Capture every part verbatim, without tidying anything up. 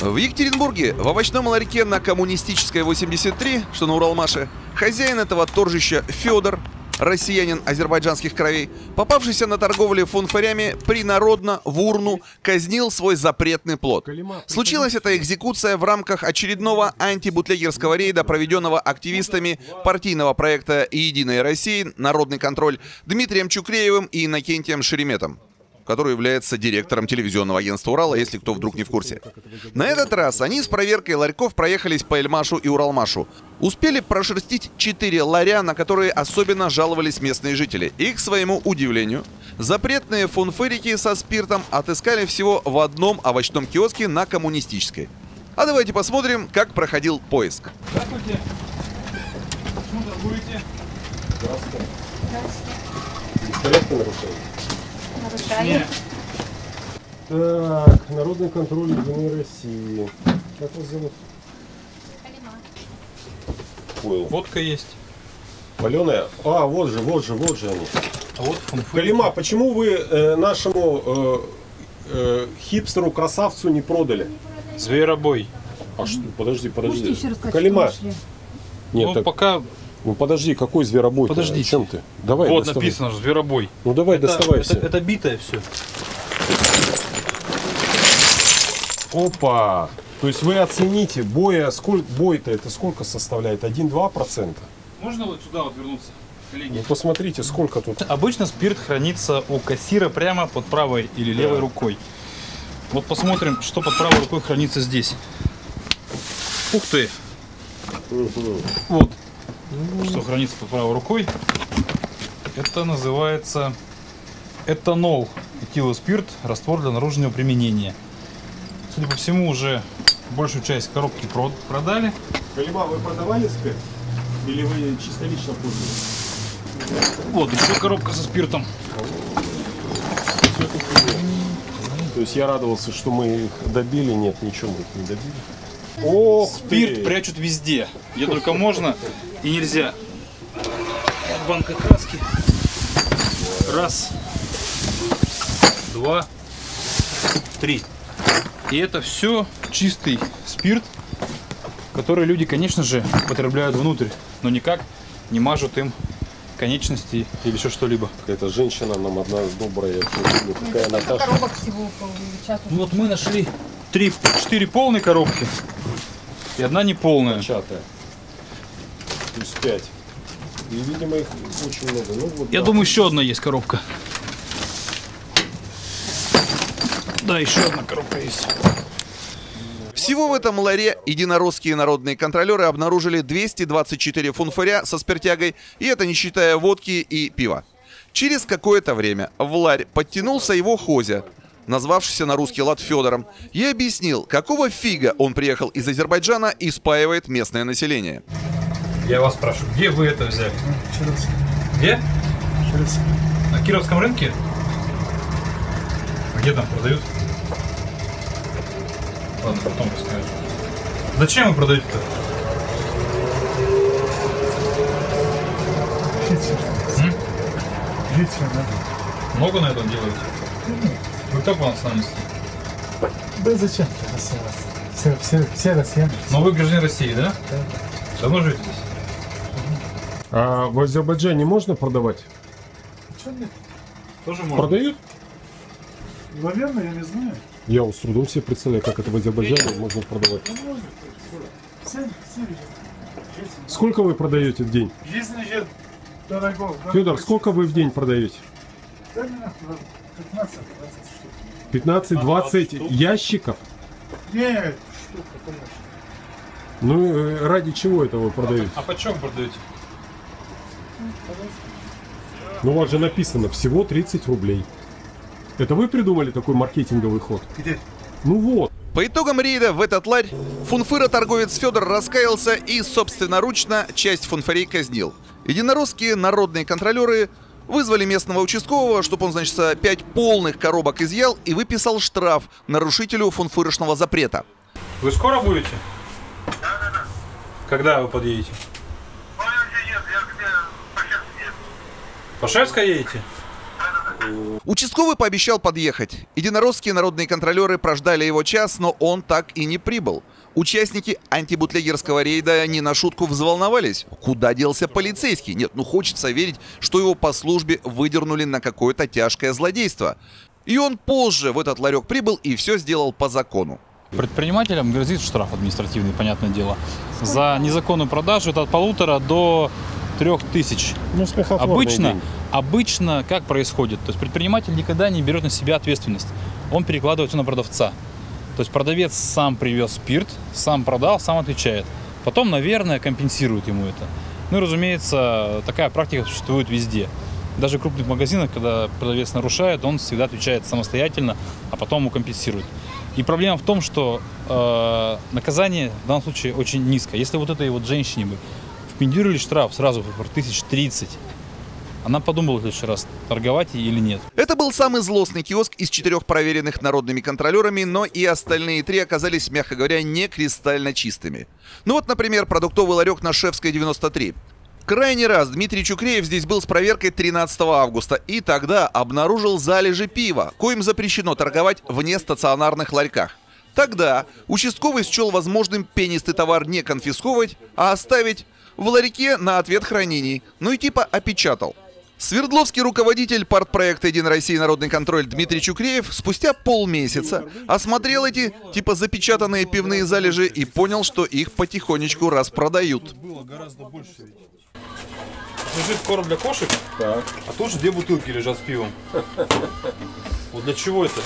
В Екатеринбурге в овощном ларьке на Коммунистической восемьдесят три, что на Уралмаше, хозяин этого торжища Федор, россиянин азербайджанских кровей, попавшийся на торговле фунфарями, принародно в урну казнил свой запретный плод. Случилась эта экзекуция в рамках очередного антибутлегерского рейда, проведенного активистами партийного проекта «Единая Россия. Народный контроль» Дмитрием Чукреевым и Иннокентием Шереметом, который является директором телевизионного агентства «Урала», если кто вдруг не в курсе. На этот раз они с проверкой ларьков проехались по Эльмашу и Уралмашу. Успели прошерстить четыре ларя, на которые особенно жаловались местные жители. И, к своему удивлению, запретные фунфырики со спиртом отыскали всего в одном овощном киоске на Коммунистической. А давайте посмотрим, как проходил поиск. Здравствуйте. Почему торгуете? Здравствуйте. Здравствуйте. Порядка нарушения? Нарушаем. Так, Народный контроль Единой России. Как вас зовут? Калима. Понял. Водка есть. Паленая? А, вот же, вот же, вот же они. А вот фунфырики. Калима, почему вы э, нашему э, э, хипстеру-красавцу не продали? Зверобой. А что? Подожди, подожди. Можете еще рассказать, Калима. что нашли? Нет, Ну, так, пока ну подожди, какой зверобой? Подождите. Чем ты? Давай, вот доставай. написано же зверобой. Ну давай, Это, доставай это, все. это битое все. Опа! То есть вы оцените, боя, сколько, бой-то это сколько составляет? один-два процента? Можно вот сюда вот вернуться, коллеги? Ну посмотрите, сколько тут. Обычно спирт хранится у кассира прямо под правой или левой Да. рукой. Вот посмотрим, что под правой рукой хранится здесь. Ух ты! Угу. Вот. Что хранится под правой рукой. Это называется этанол. Этилоспирт, раствор для наружного применения. Судя по всему, уже большую часть коробки продали. Калима, вы продавали спирт? Или вы чисто лично пользуетесь? Вот еще коробка со спиртом. То есть я радовался, что мы их добили. Нет, ничего мы их не добили. Ох, Спирт ты! прячут везде, где только можно и нельзя. Банка краски. Раз, два, три. И это все чистый спирт, который люди, конечно же, употребляют внутрь, но никак не мажут им конечности или еще что-либо. Эта женщина нам одна добрая. Какая Сколько Наташа. коробок всего сейчас уже? Ну вот мы нашли три, четыре полные коробки и одна неполная. Початая. Плюс пять. И, видимо, их очень много. Ну, вот, Я да. думаю, еще одна есть коробка. Да, еще одна коробка есть. Всего в этом ларе единоросские народные контролеры обнаружили двести двадцать четыре фунфаря со спиртягой, и это не считая водки и пива. Через какое-то время в ларь подтянулся его хозя, назвавшийся на русский лад Федором, и объяснил, какого фига он приехал из Азербайджана и спаивает местное население. Я вас спрашиваю, где вы это взяли? Черновцы. Где? Черновцы. На Кировском рынке? Где там продают? Ладно, потом расскажу. Зачем вы продаете-то? М? Длительно, да? Много на этом делаете? Вы кто по национальности? Да зачем ты Россия? Все, все, все россияне. Но вы гражданин России, да? Да. Давно живете здесь? А в Азербайджане можно продавать? Чего нет? Тоже можно. Продают? Наверное, я не знаю. Я вот с трудом себе представляю, как это в Азербайджане можно продавать. Ну, может. Все, все видят. Сколько вы продаете в день? Жизнь же дорого. Федор, сколько вы в день продаете? Да, не надо. пятнадцать-двадцать штук. пятнадцать-двадцать ящиков? Нет, штука, конечно. Ну, э, ради чего это вы продаете? А почем продаете? Ну, у вас же написано всего тридцать рублей. Это вы придумали такой маркетинговый ход? Где? Ну вот. По итогам рейда в этот ларь фунфыра-торговец Федор раскаялся и собственноручно часть фунфарей казнил. Единоросские народные контролеры вызвали местного участкового, чтобы он, значит, пять полных коробок изъял и выписал штраф нарушителю фунфырочного запрета. Вы скоро будете? Когда вы подъедете? По Шевской едете? Участковый пообещал подъехать. Единоросские народные контролеры прождали его час, но он так и не прибыл. Участники антибутлегерского рейда не на шутку взволновались. Куда делся полицейский? Нет, ну хочется верить, что его по службе выдернули на какое-то тяжкое злодейство. И он позже в этот ларек прибыл и все сделал по закону. Предпринимателям грозит штраф административный, понятное дело. За незаконную продажу это от полутора до трех тысяч. Ну, смехотворный Обычно, день. обычно как происходит? То есть предприниматель никогда не берет на себя ответственность. Он перекладывает все на продавца. То есть продавец сам привез спирт, сам продал, сам отвечает. Потом, наверное, компенсирует ему это. Ну и, разумеется, такая практика существует везде. Даже в крупных магазинах, когда продавец нарушает, он всегда отвечает самостоятельно, а потом ему компенсирует. И проблема в том, что э, наказание в данном случае очень низкое. Если вот этой вот женщине бы впендюрили штраф сразу в тысяч тридцать, она подумала в следующий раз, торговать ей или нет. Это был самый злостный киоск из четырех проверенных народными контролерами, но и остальные три оказались, мягко говоря, не кристально чистыми. Ну вот, например, продуктовый ларек на Шефской, девяносто три. Крайний раз Дмитрий Чукреев здесь был с проверкой тринадцатого августа и тогда обнаружил залежи пива, коим запрещено торговать вне стационарных ларьках. Тогда участковый счел возможным пенистый товар не конфисковывать, а оставить в ларьке на ответ хранений, ну и типа опечатал. Свердловский руководитель партпроекта «Единая Россия. Народный контроль» Дмитрий Чукреев спустя полмесяца осмотрел эти типа запечатанные пивные залежи и понял, что их потихонечку распродают. Было гораздо больше. Лежит корм для кошек, Так. а тут же две бутылки лежат с пивом. Вот для чего это?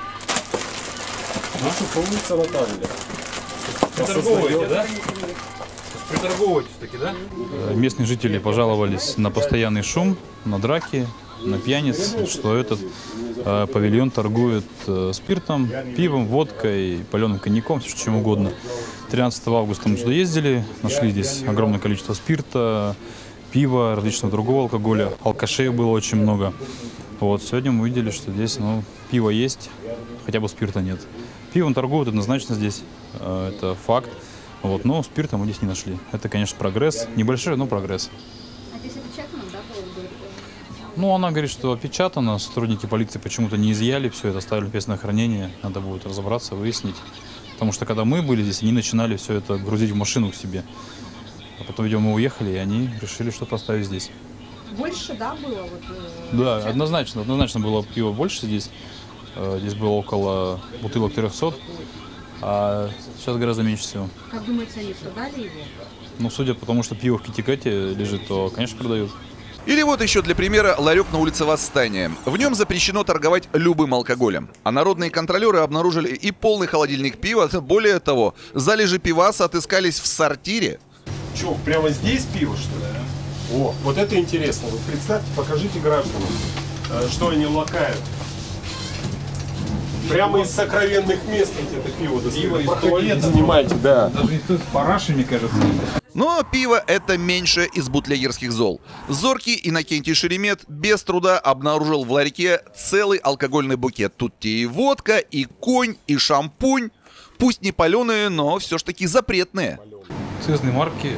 Ну что, помнится Наталья. Приторговываете, да? Приторговываетесь таки, да? Местные жители пожаловались на постоянный шум, на драки, на пьяниц, что этот э, павильон торгует э, спиртом, пивом, водкой, паленым коньяком, все чем угодно. тринадцатого августа мы сюда ездили, нашли здесь огромное количество спирта, пива, различного другого алкоголя, алкашей было очень много. Вот, сегодня мы увидели, что здесь ну, пиво есть, хотя бы спирта нет. Пивом торгуют однозначно здесь, э, это факт. Вот, но спирта мы здесь не нашли. Это, конечно, прогресс. Небольшой, но прогресс. А здесь опечатано, да, было? Ну, она говорит, что опечатано. Сотрудники полиции почему-то не изъяли все это, оставили без на хранение. Надо будет разобраться, выяснить. Потому что, когда мы были здесь, они начинали все это грузить в машину к себе. А потом, видимо, мы уехали, и они решили что-то оставить здесь. Больше, да, было? Вот, э, Да, опечатано? однозначно. Однозначно было пива больше здесь. Э, Здесь было около бутылок трехсот. А сейчас гораздо меньше всего. Как думаете, они продали его? Ну, судя по тому, что пиво в Китикате лежит, то, конечно, продают. Или вот еще для примера ларек на улице Восстания. В нем запрещено торговать любым алкоголем. А народные контролеры обнаружили и полный холодильник пива. Более того, залежи пиваса отыскались в сортире. Че, прямо здесь пиво, что ли? О, вот это интересно. Вы представьте, покажите гражданам, э, что они лакают. Прямо из сокровенных мест ведь это пиво достают. Пиво из Проходите, туалета. снимайте, да. Даже не с парашей, мне кажется. Но пиво — это меньше из бутлегерских зол. Зоркий Иннокентий Шеремет без труда обнаружил в ларьке целый алкогольный букет. Тут и водка, и конь, и шампунь. Пусть не паленые, но все ж таки запретные. Акцизные марки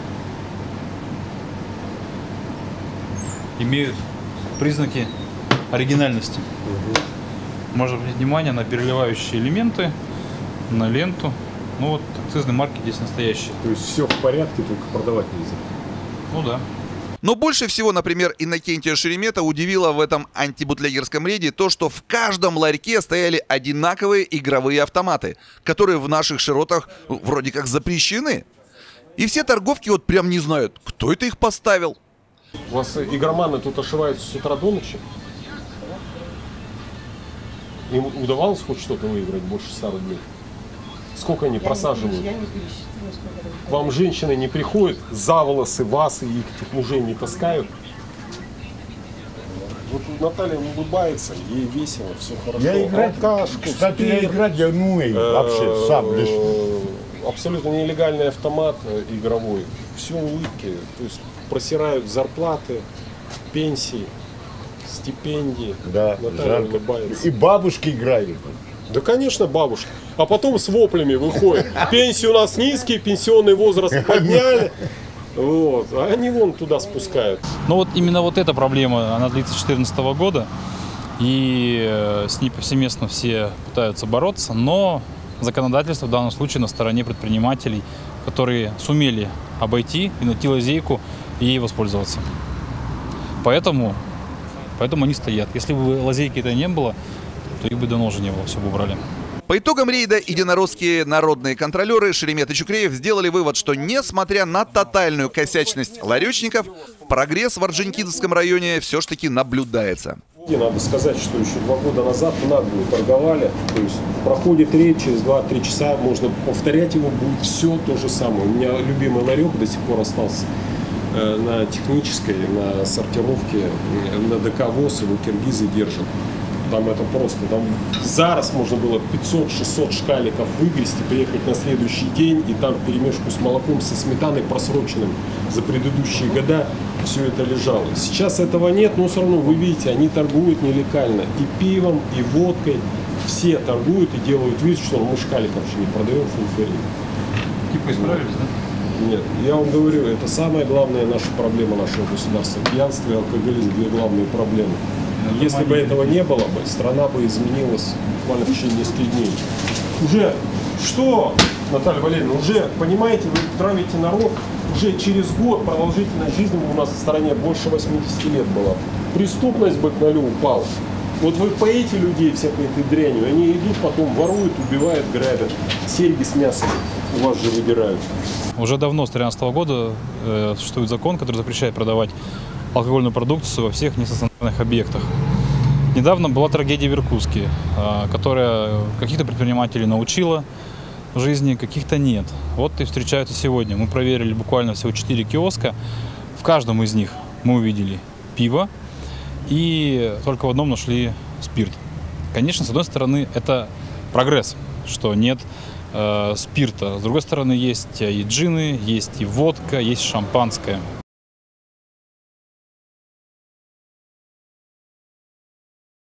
имеют признаки оригинальности. Можно обратить внимание на переливающие элементы, на ленту. Ну вот акцизные марки здесь настоящие. То есть все в порядке, только продавать нельзя. Ну да. Но больше всего, например, Иннокентия Шеремета удивило в этом антибутлегерском рейде то, что в каждом ларьке стояли одинаковые игровые автоматы, которые в наших широтах ну, вроде как запрещены. И все торговки вот прям не знают, кто это их поставил. У вас игроманы тут ошиваются с утра до ночи? Им удавалось хоть что-то выиграть больше ста рублей? Сколько они просаживают? К вам женщины не приходят, за волосы вас и этих мужей не таскают? Вот Наталья улыбается, ей весело, все хорошо. Я играть, Алкашку, кстати, я спирт, играть я не умею вообще, сам лишь. э, абсолютно нелегальный автомат э, игровой. Все улыбки. То есть просирают зарплаты, пенсии, стипендии. Да, Наталья жарко. улыбается. И бабушки играют. Да, конечно, бабушка. А потом с воплями выходит. Пенсии у нас низкие, пенсионный возраст подняли. Вот. А они вон туда спускают. Но вот именно вот эта проблема, она длится с две тысячи четырнадцатого года. и э, с ней повсеместно все пытаются бороться, но законодательство в данном случае на стороне предпринимателей, которые сумели обойти и найти лазейку и ей воспользоваться. Поэтому, поэтому они стоят. Если бы лазейки-то не было, то их бы давно уже не было, все бы убрали. По итогам рейда единоросские народные контролеры Шеремет и Чукреев сделали вывод, что несмотря на тотальную косячность ларечников, прогресс в Орджоникидзевском районе все ж таки наблюдается. И надо сказать, что еще два года назад в наглую торговали, то есть проходит рейд, через два-три часа можно повторять его, будет все то же самое. У меня любимый ларек до сих пор остался э, на технической, на сортировке, э, на ДК-ВОЗ, его киргизы держат. Там это просто, там зараз можно было пятьсот-шестьсот шкаликов выгрести, приехать на следующий день, и там вперемешку с молоком, со сметаной просроченным за предыдущие года все это лежало. Сейчас этого нет, но все равно вы видите, они торгуют нелегально и пивом, и водкой. Все торгуют и делают вид, что мы шкаликов вообще не продаем фунферин. Типа исправились, да? Нет, я вам говорю, это самая главная наша проблема нашего государства. Пьянство и алкоголизм – две главные проблемы. Если бы этого не было бы, страна бы изменилась буквально в течение нескольких дней. Уже что, Наталья Валерьевна, уже, понимаете, вы травите народ, уже через год продолжительность жизни у нас в стране больше восьмидесяти лет была. Преступность бы к нулю упала. Вот вы поите людей всякой этой дрянью, они идут, потом воруют, убивают, грабят, серьги с мясом у вас же выбирают. Уже давно, с две тысячи тринадцатого года, э, существует закон, который запрещает продавать алкогольную продукцию во всех нестационарных объектах. Недавно была трагедия в Иркутске, которая каких-то предпринимателей научила в жизни, каких-то нет. Вот и встречаются сегодня. Мы проверили буквально всего четыре киоска. В каждом из них мы увидели пиво и только в одном нашли спирт. Конечно, с одной стороны, это прогресс, что нет э, спирта. С другой стороны, есть и джины, есть и водка, есть шампанское.